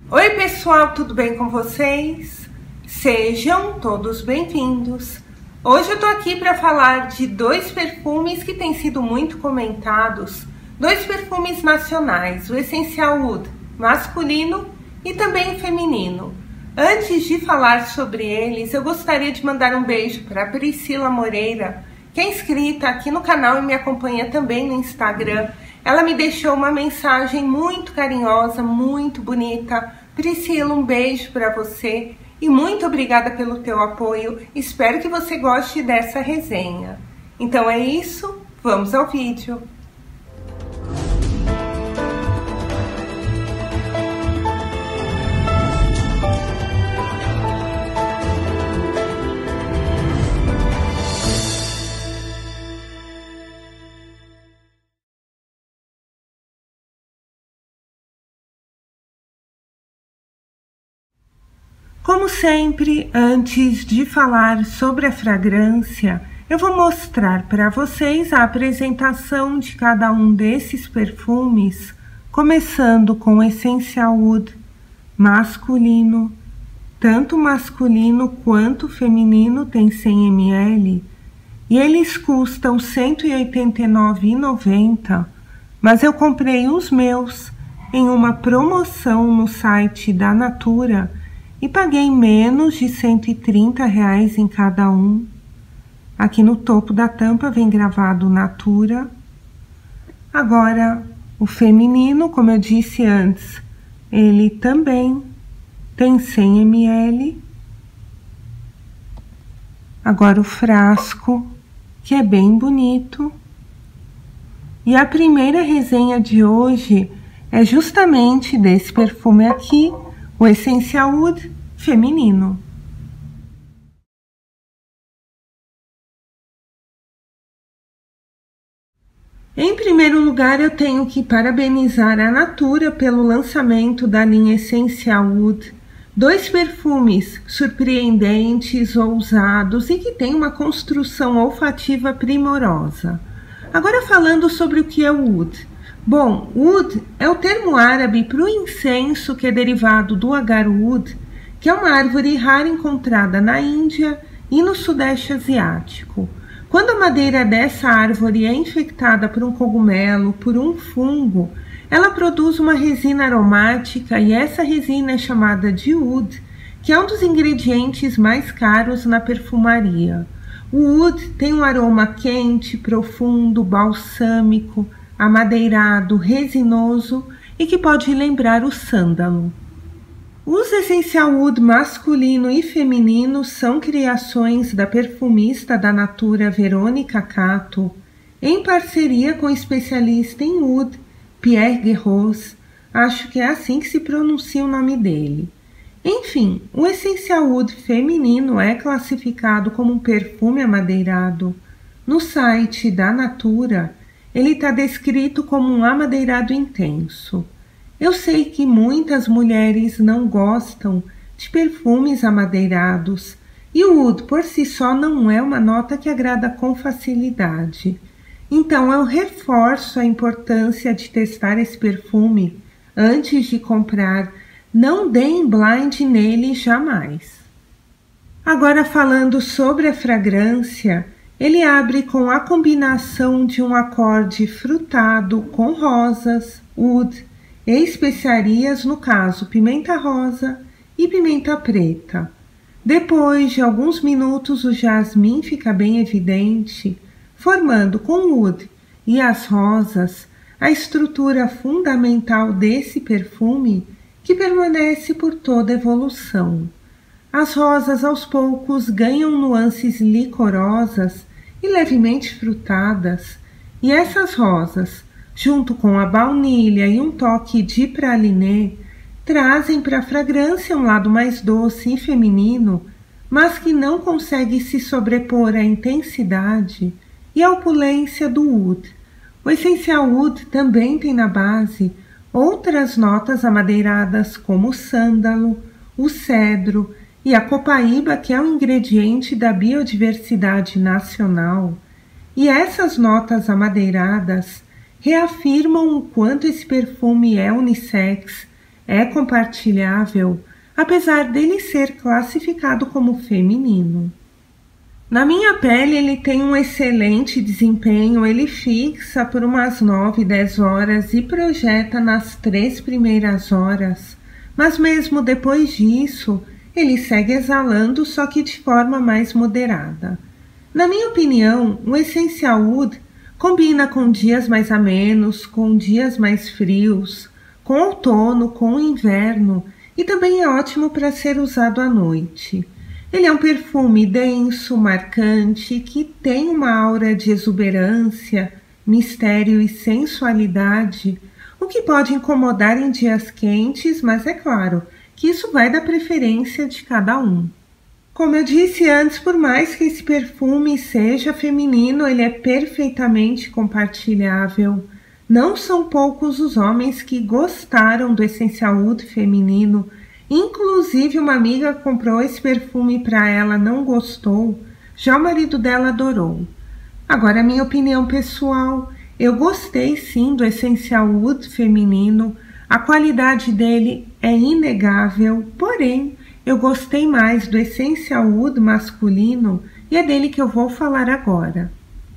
Oi pessoal, tudo bem com vocês? Sejam todos bem-vindos. Hoje eu tô aqui para falar de dois perfumes que têm sido muito comentados, dois perfumes nacionais, o Essential Oud masculino e também feminino. Antes de falar sobre eles, eu gostaria de mandar um beijo para Priscila Moreira, que é inscrita aqui no canal e me acompanha também no Instagram. Ela me deixou uma mensagem muito carinhosa, muito bonita. Priscila, um beijo para você e muito obrigada pelo teu apoio. Espero que você goste dessa resenha. Então é isso, vamos ao vídeo. Como sempre, antes de falar sobre a fragrância, eu vou mostrar para vocês a apresentação de cada um desses perfumes, começando com o Essential Oud masculino. Tanto masculino quanto feminino tem 100 ml e eles custam R$ 189,90, mas eu comprei os meus em uma promoção no site da Natura e paguei menos de R$ 130 em cada um. Aqui no topo da tampa vem gravado Natura. Agora, o feminino, como eu disse antes, ele também tem 100 ml. Agora o frasco, que é bem bonito. E a primeira resenha de hoje é justamente desse perfume aqui, o Essential Oud feminino. Em primeiro lugar, eu tenho que parabenizar a Natura pelo lançamento da linha Essential Oud. Dois perfumes surpreendentes, ousados e que têm uma construção olfativa primorosa. Agora falando sobre o que é o Oud. Bom, Oud é o termo árabe para o incenso que é derivado do agar-oud, que é uma árvore rara encontrada na Índia e no Sudeste Asiático. Quando a madeira dessa árvore é infectada por um cogumelo, por um fungo, ela produz uma resina aromática e essa resina é chamada de oud, que é um dos ingredientes mais caros na perfumaria. O oud tem um aroma quente, profundo, balsâmico, amadeirado, resinoso e que pode lembrar o sândalo. Os Essential Oud masculino e feminino são criações da perfumista da Natura Verônica Catto, em parceria com o especialista em oud, Pierre Guerros. Acho que é assim que se pronuncia o nome dele. Enfim, o Essential Oud feminino é classificado como um perfume amadeirado. No site da Natura, ele está descrito como um amadeirado intenso. Eu sei que muitas mulheres não gostam de perfumes amadeirados e o oud por si só não é uma nota que agrada com facilidade. Então eu reforço a importância de testar esse perfume antes de comprar. Não deem blind nele jamais. Agora falando sobre a fragrância, ele abre com a combinação de um acorde frutado com rosas, oud e especiarias, no caso pimenta rosa e pimenta preta. Depois de alguns minutos o jasmim fica bem evidente, formando com o oud e as rosas a estrutura fundamental desse perfume que permanece por toda a evolução. As rosas aos poucos ganham nuances licorosas e levemente frutadas, e essas rosas, junto com a baunilha e um toque de praliné, trazem para a fragrância um lado mais doce e feminino, mas que não consegue se sobrepor à intensidade e à opulência do oud. O Essential Oud também tem na base outras notas amadeiradas como o sândalo, o cedro e a copaíba, que é um ingrediente da biodiversidade nacional. E essas notas amadeiradas reafirmam o quanto esse perfume é unissex, é compartilhável, apesar dele ser classificado como feminino. Na minha pele ele tem um excelente desempenho, ele fixa por umas 9, 10 horas e projeta nas 3 primeiras horas, mas mesmo depois disso, ele segue exalando, só que de forma mais moderada. Na minha opinião, o Essential Wood combina com dias mais amenos, com dias mais frios, com outono, com inverno e também é ótimo para ser usado à noite. Ele é um perfume denso, marcante, que tem uma aura de exuberância, mistério e sensualidade, o que pode incomodar em dias quentes, mas é claro que isso vai da preferência de cada um. Como eu disse antes, por mais que esse perfume seja feminino, ele é perfeitamente compartilhável. Não são poucos os homens que gostaram do Essential Wood feminino. Inclusive, uma amiga comprou esse perfume para ela, não gostou, já o marido dela adorou. Agora, a minha opinião pessoal, eu gostei sim do Essential Wood feminino, a qualidade dele é inegável, porém, eu gostei mais do Essential Wood masculino e é dele que eu vou falar agora.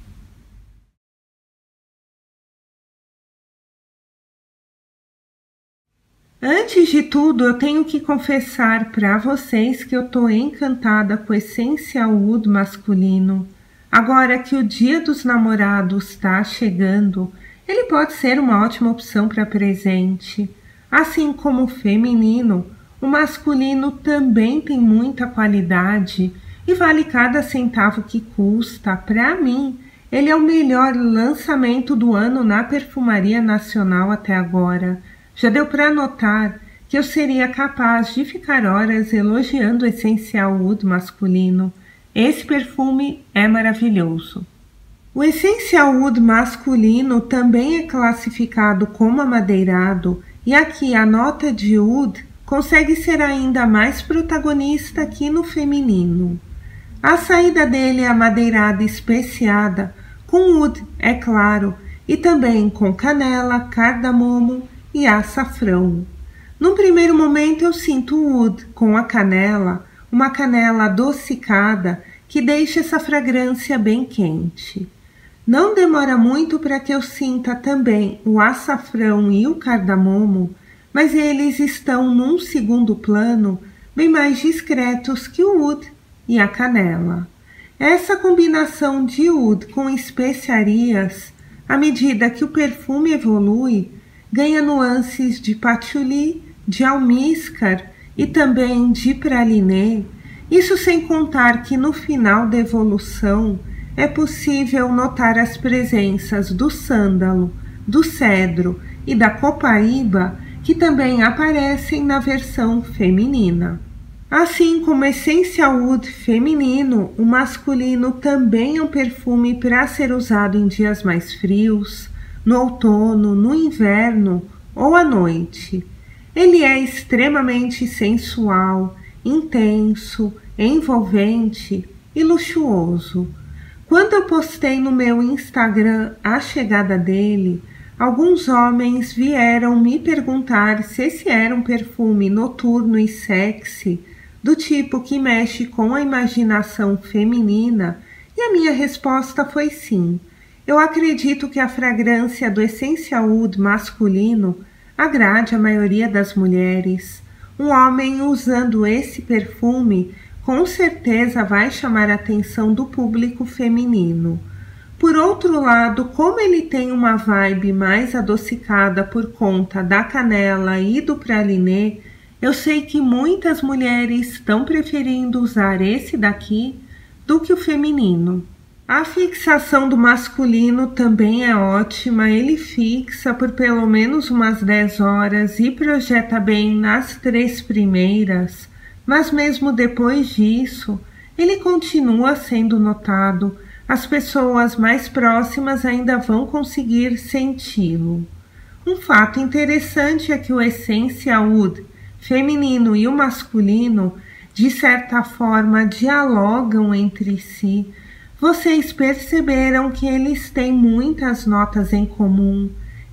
Antes de tudo, eu tenho que confessar para vocês que eu estou encantada com o Essential Wood masculino. Agora que o Dia dos Namorados está chegando, ele pode ser uma ótima opção para presente. Assim como o feminino, o masculino também tem muita qualidade e vale cada centavo que custa. Para mim, ele é o melhor lançamento do ano na perfumaria nacional até agora. Já deu para notar que eu seria capaz de ficar horas elogiando o Essential Wood masculino. Esse perfume é maravilhoso. O Essential Wood masculino também é classificado como amadeirado e aqui a nota de oud consegue ser ainda mais protagonista que no feminino. A saída dele é amadeirada especiada com oud, é claro, e também com canela, cardamomo e açafrão. Num primeiro momento eu sinto o oud com a canela, uma canela adocicada que deixa essa fragrância bem quente. Não demora muito para que eu sinta também o açafrão e o cardamomo, mas eles estão num segundo plano, bem mais discretos que o oud e a canela. Essa combinação de oud com especiarias, à medida que o perfume evolui, ganha nuances de patchouli, de almíscar e também de pralinê. Isso sem contar que no final da evolução é possível notar as presenças do sândalo, do cedro e da copaíba, que também aparecem na versão feminina. Assim como o Essential Wood feminino, o masculino também é um perfume para ser usado em dias mais frios, no outono, no inverno ou à noite. Ele é extremamente sensual, intenso, envolvente e luxuoso. Quando eu postei no meu Instagram a chegada dele, alguns homens vieram me perguntar se esse era um perfume noturno e sexy, do tipo que mexe com a imaginação feminina, e a minha resposta foi sim. Eu acredito que a fragrância do Essential Wood masculino agrade a maioria das mulheres. Um homem usando esse perfume com certeza vai chamar a atenção do público feminino. Por outro lado, como ele tem uma vibe mais adocicada por conta da canela e do pralinê, eu sei que muitas mulheres estão preferindo usar esse daqui do que o feminino. A fixação do masculino também é ótima, ele fixa por pelo menos umas 10 horas e projeta bem nas 3 primeiras, mas mesmo depois disso, ele continua sendo notado, as pessoas mais próximas ainda vão conseguir senti-lo. Um fato interessante é que o Essential Wood feminino e o masculino, de certa forma, dialogam entre si. Vocês perceberam que eles têm muitas notas em comum.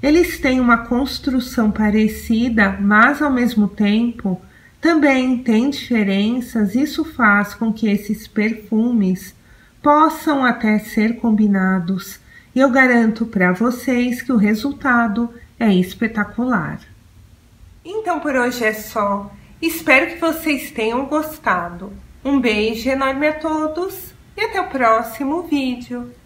Eles têm uma construção parecida, mas ao mesmo tempo também tem diferenças. Isso faz com que esses perfumes possam até ser combinados. E eu garanto para vocês que o resultado é espetacular. Então por hoje é só. Espero que vocês tenham gostado. Um beijo enorme a todos e até o próximo vídeo.